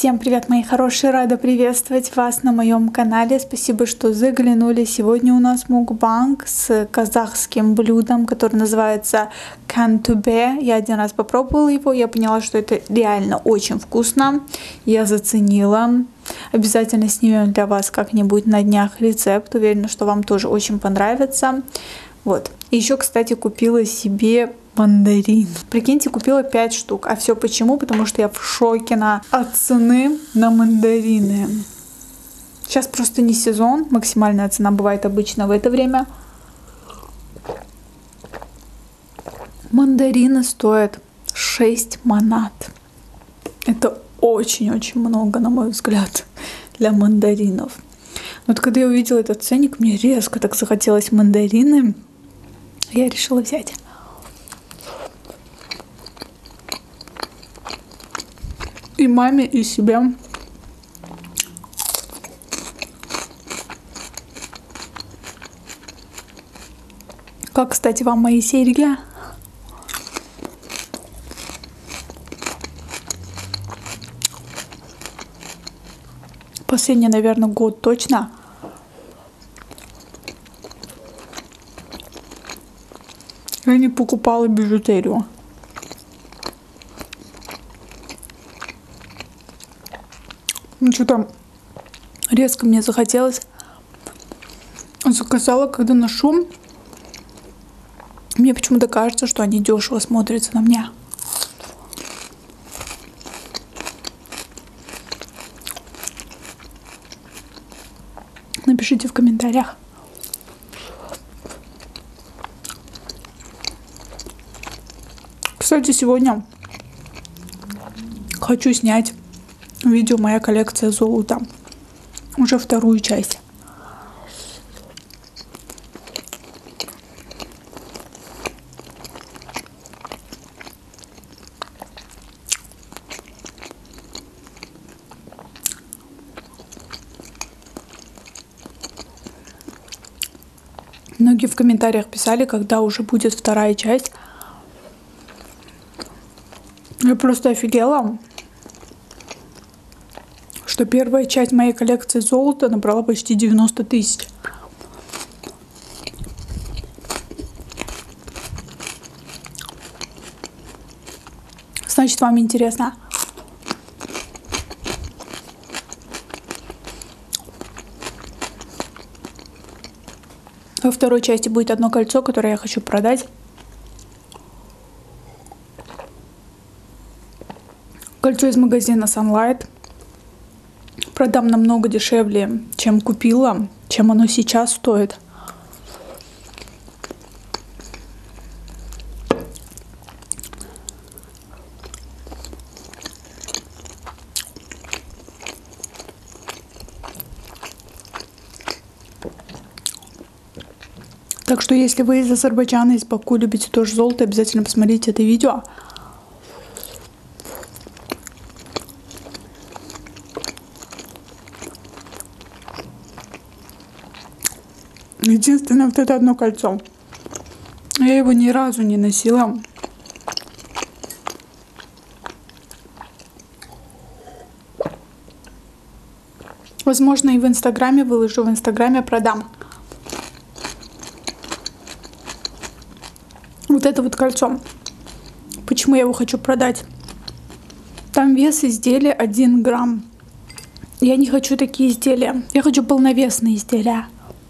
Всем привет, мои хорошие! Рада приветствовать вас на моем канале. Спасибо, что заглянули. Сегодня у нас мукбанг с казахским блюдом, которое называется кантубе. Я один раз попробовала его, я поняла, что это реально очень вкусно. Я заценила. Обязательно снимем для вас как-нибудь на днях рецепт. Уверена, что вам тоже очень понравится. Вот. Еще, кстати, купила себе мандарин. Прикиньте, купила 5 штук. А все почему? Потому что я в шоке от цены на мандарины. Сейчас просто не сезон. Максимальная цена бывает обычно в это время. Мандарины стоят 6 манат. Это очень-очень много, на мой взгляд, для мандаринов. Вот когда я увидела этот ценник, мне резко так захотелось мандарины. Я решила взять. И маме, и себе. Как, кстати, вам мои серьги? Последний, наверное, год точно. Я не покупала бижутерию. Ну, что-то резко мне захотелось. Заказала, когда ношу. Мне почему-то кажется, что они дешево смотрятся на мне. Напишите в комментариях. Кстати, сегодня хочу снять видео «Моя коллекция золота». Уже вторую часть. Многие в комментариях писали, когда уже будет вторая часть. Я просто офигела, что первая часть моей коллекции золота набрала почти 90 тысяч. Значит, вам интересно. Во второй части будет одно кольцо, которое я хочу продать. Кольцо из магазина Sunlight. Продам намного дешевле, чем купила, чем оно сейчас стоит. Так что, если вы из Азербайджана, из Баку любите тоже золото, обязательно посмотрите это видео. Единственное, вот это одно кольцо. Я его ни разу не носила. Возможно, и в Инстаграме выложу, в Инстаграме продам. Вот это вот кольцо. Почему я его хочу продать? Там вес изделия 1 грамм. Я не хочу такие изделия. Я хочу полновесные изделия.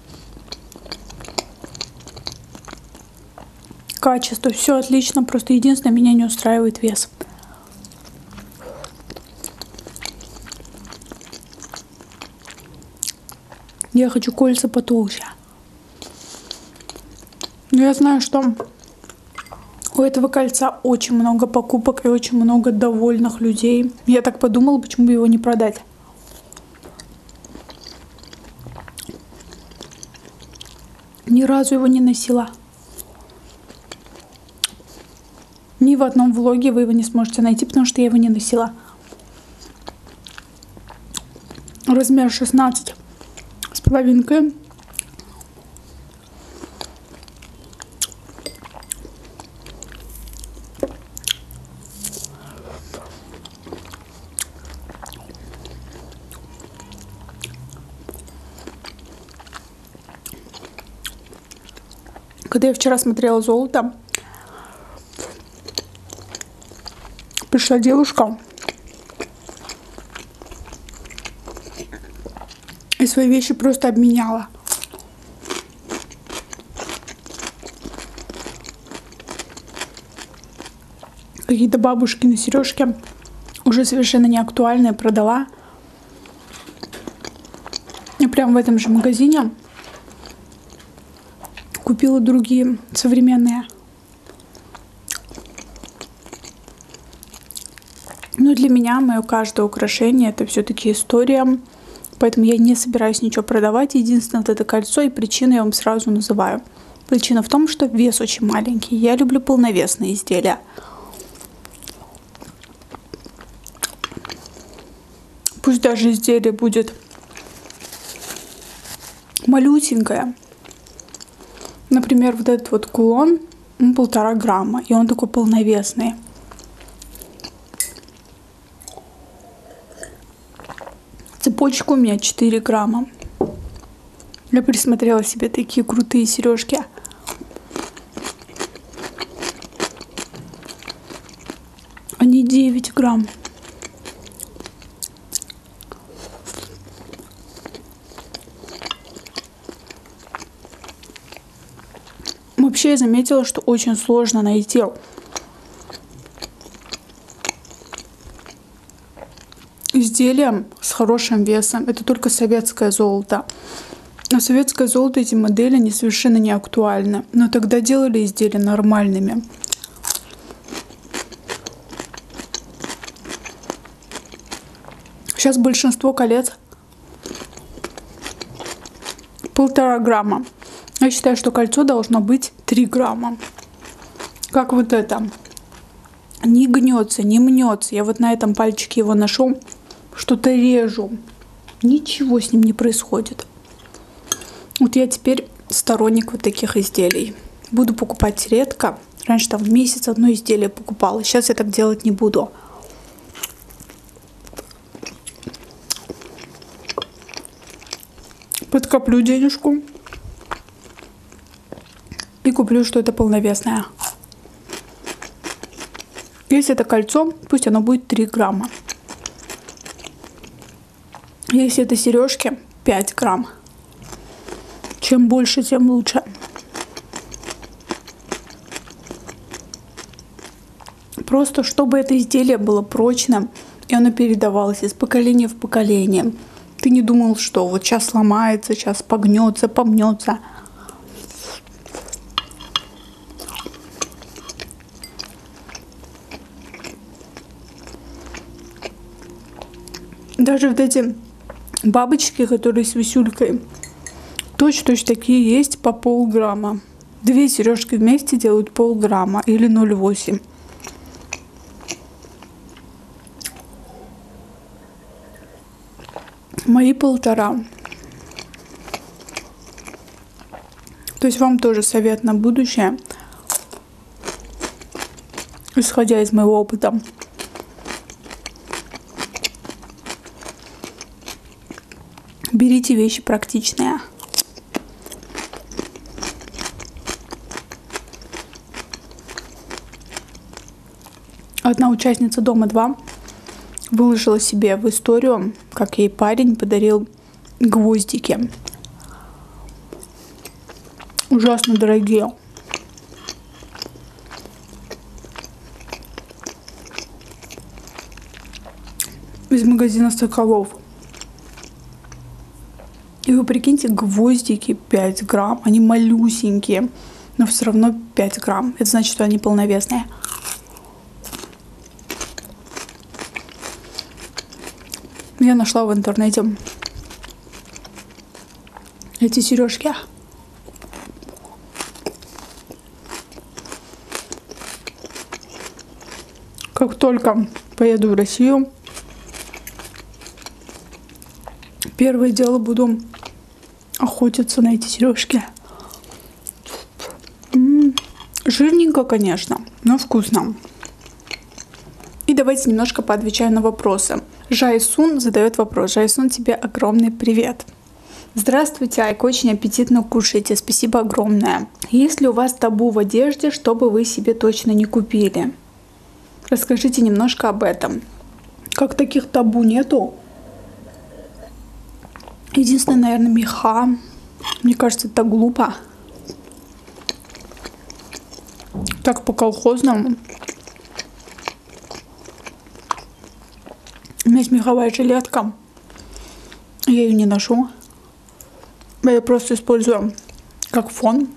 Качество, все отлично, просто единственное, меня не устраивает вес. Я хочу кольца потолще. Но я знаю, что у этого кольца очень много покупок и очень много довольных людей. Я так подумала, почему бы его не продать. Ни разу его не носила. Ни в одном влоге вы его не сможете найти, потому что я его не носила. Размер 16 с половинкой. Когда я вчера смотрела «Золото», пришла девушка и свои вещи просто обменяла. Какие-то бабушкины сережки уже совершенно не актуальные продала. И прямо в этом же магазине купила другие современные. Но для меня мое каждое украшение — это все-таки история. Поэтому я не собираюсь ничего продавать. Единственное, вот это кольцо, и причину я вам сразу называю. Причина в том, что вес очень маленький. Я люблю полновесные изделия. Пусть даже изделие будет малюсенькое. Например, вот этот вот кулон, он 1,5 грамма, и он такой полновесный. Цепочка у меня 4 грамма. Я присмотрела себе такие крутые сережки. Они 9 грамм. Вообще я заметила, что очень сложно найти изделия с хорошим весом. Это только советское золото. А советское золото, эти модели, они совершенно не актуальны. Но тогда делали изделия нормальными. Сейчас большинство колец 1,5 грамма. Я считаю, что кольцо должно быть 3 грамма. Как вот это. Не гнется, не мнется. Я вот на этом пальчике его ношу. Что-то режу. Ничего с ним не происходит. Вот я теперь сторонник вот таких изделий. Буду покупать редко. Раньше там в месяц одно изделие покупала. Сейчас я так делать не буду. Подкоплю денежку. И куплю что-то полновесное. Если это кольцо, пусть оно будет 3 грамма. Если это сережки, 5 грамм. Чем больше, тем лучше. Просто чтобы это изделие было прочным, и оно передавалось из поколения в поколение. Ты не думал, что вот сейчас сломается, сейчас погнется, помнется. Даже вот эти бабочки, которые с висюлькой, точно такие есть по полграмма. 2 сережки вместе делают полграмма или 0,8. Мои 1,5. То есть вам тоже совет на будущее, исходя из моего опыта. Берите вещи практичные. Одна участница Дома-2 выложила себе в историю, как ей парень подарил гвоздики. Ужасно дорогие. Из магазина Соколов. И вы прикиньте, гвоздики 5 грамм. Они малюсенькие, но все равно 5 грамм. Это значит, что они полновесные. Я нашла в интернете эти сережки. Как только поеду в Россию, первое дело буду охотиться на эти сережки. Жирненько, конечно, но вкусно. И давайте немножко поотвечаю на вопросы. Жайсун задает вопрос. Жайсун, тебе огромный привет. Здравствуйте, Айк, очень аппетитно кушаете, спасибо огромное. Есть ли у вас табу в одежде, чтобы вы себе точно не купили? Расскажите немножко об этом. Как таких табу нету? Единственное, наверное, меха. Мне кажется, это глупо. Так по-колхозному. У меня есть меховая жилетка. Я ее не ношу. Я ее просто использую как фон.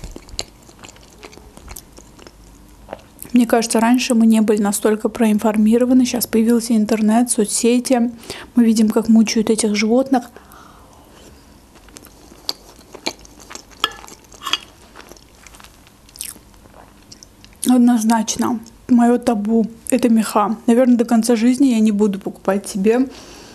Мне кажется, раньше мы не были настолько проинформированы. Сейчас появился интернет, соцсети. Мы видим, как мучают этих животных. Однозначно. Мое табу — это меха. Наверное, до конца жизни я не буду покупать себе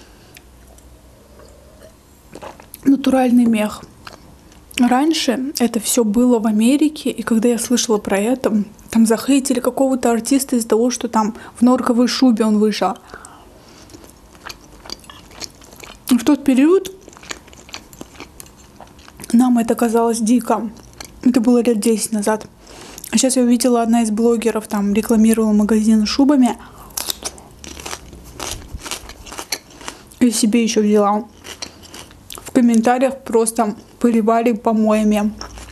натуральный мех. Раньше это все было в Америке, и когда я слышала про это, там захейтили какого-то артиста из-за того, что там в норковой шубе он вышел. В тот период нам это казалось дико. Это было лет 10 назад. А сейчас я увидела, одна из блогеров там рекламировала магазин с шубами. И себе еще взяла. В комментариях просто поливали помоями.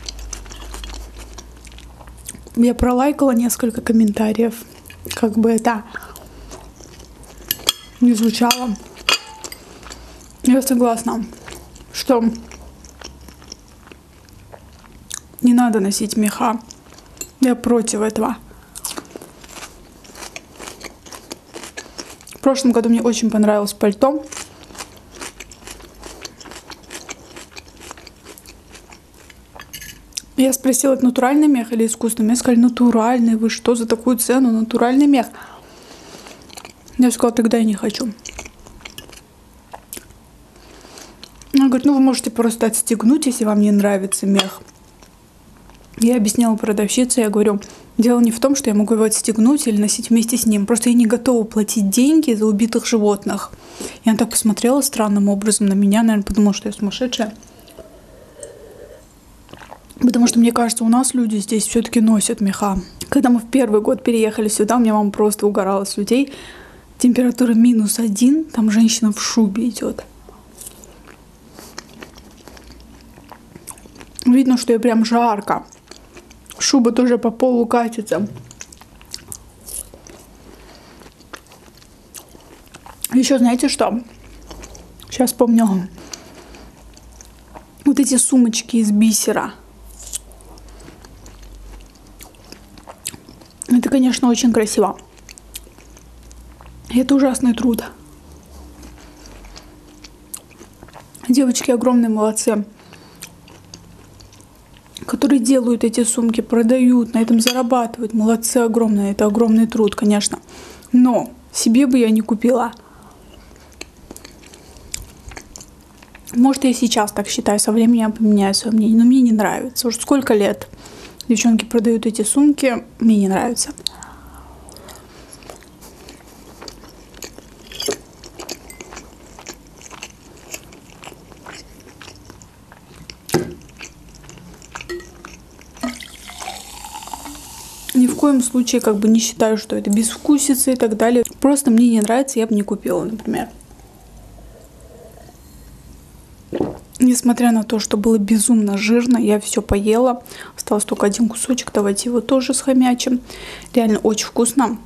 Я пролайкала несколько комментариев. Как бы это не звучало. Я согласна, что не надо носить меха. Я против этого. В прошлом году мне очень понравилось пальто. Я спросила, это натуральный мех или искусственный? Мне сказали, натуральный. Вы что, за такую цену? Натуральный мех. Я сказала, тогда я не хочу. Она говорит, ну вы можете просто отстегнуть, если вам не нравится мех. Я объясняла продавщице, я говорю, дело не в том, что я могу его отстегнуть или носить вместе с ним. Просто я не готова платить деньги за убитых животных. И она так посмотрела странным образом на меня, наверное, подумала, что я сумасшедшая. Потому что, мне кажется, у нас люди здесь все-таки носят меха. Когда мы в первый год переехали сюда, у меня мама просто угорала с людей. Температура -1, там женщина в шубе идет. Видно, что ей прям жарко. Шуба тоже по полу катится. Еще знаете что? Сейчас вспомнила. Вот эти сумочки из бисера. Это, конечно, очень красиво. И это ужасный труд. Девочки огромные молодцы, которые делают эти сумки, продают, на этом зарабатывают. Молодцы огромные. Это огромный труд, конечно. Но себе бы я не купила. Может, я сейчас так считаю, со временем я поменяю свое мнение. Но мне не нравится. Уже сколько лет девчонки продают эти сумки, мне не нравится. Ни в коем случае как бы не считаю, что это безвкусица и так далее. Просто мне не нравится, я бы не купила, например. Несмотря на то, что было безумно жирно, я все поела. Осталось только один кусочек, давайте его тоже схомячим. Реально очень вкусно.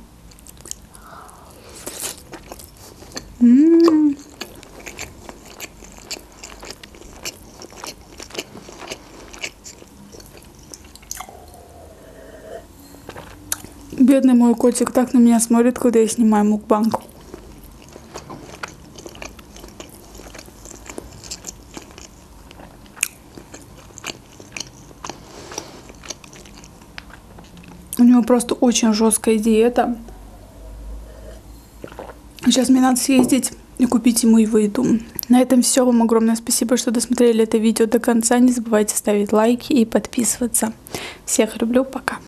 Бедный мой котик так на меня смотрит, когда я снимаю мукбанг. У него просто очень жесткая диета. Сейчас мне надо съездить и купить ему еду. На этом все. Вам огромное спасибо, что досмотрели это видео до конца. Не забывайте ставить лайки и подписываться. Всех люблю. Пока.